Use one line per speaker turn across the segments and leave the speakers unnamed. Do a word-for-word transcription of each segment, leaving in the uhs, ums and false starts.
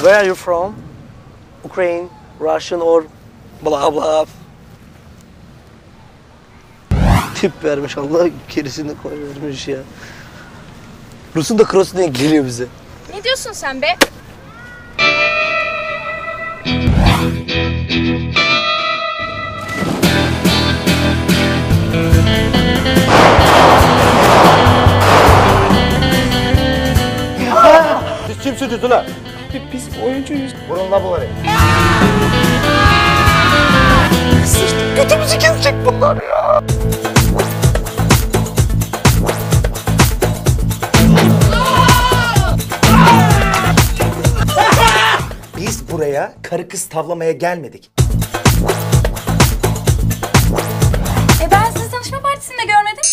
Where are you from? Ukraine, Russian or blah blah. Tip vermiş Allah, gerisini koy vermiş ya. Rus'un da cross'u denk geliyor bize.
Ne diyorsun sen be?
Siz kimsiniz ulan?
Biz oyuncuyuz.
Vurun la bunları.
Sıçtık, götümüzü kesecek bunlar ya.
Biz buraya karı kız tavlamaya gelmedik.
E ben sizi tanışma partisinde görmedim.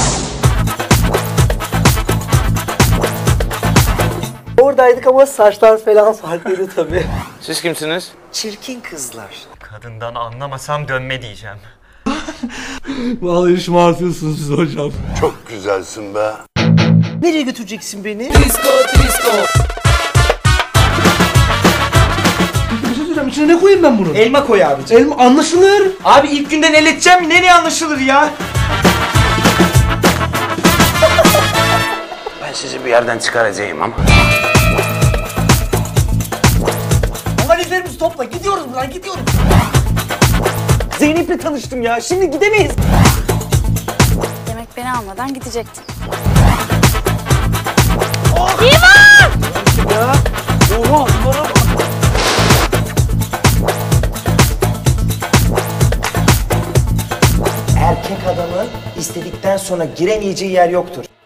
Oradaydık ama saçlar falan farklıydı tabii.
Siz kimsiniz?
Çirkin kızlar.
Kadından anlamasam dönme diyeceğim.
Vallahi şımartıyorsunuz siz hocam.
Çok güzelsin be.
Nereye götüreceksin beni?
Disco, disco. Bir şey söyleyeceğim, içine ne koyayım ben bunu?
Elma koy abicim.
Elma anlaşılır.
Abi ilk günden el edeceğim mi? Nereye anlaşılır ya?
Ben sizi bir yerden çıkaracağım ama.
Valizlerimizi topla, gidiyoruz buradan, gidiyoruz. Zeynep'le tanıştım ya, şimdi gidemeyiz.
Demek beni almadan gidecektin.
Oh! İvan! Ya, oha, bunlara bak.
Erkek adamın istedikten sonra giremeyeceği yer yoktur.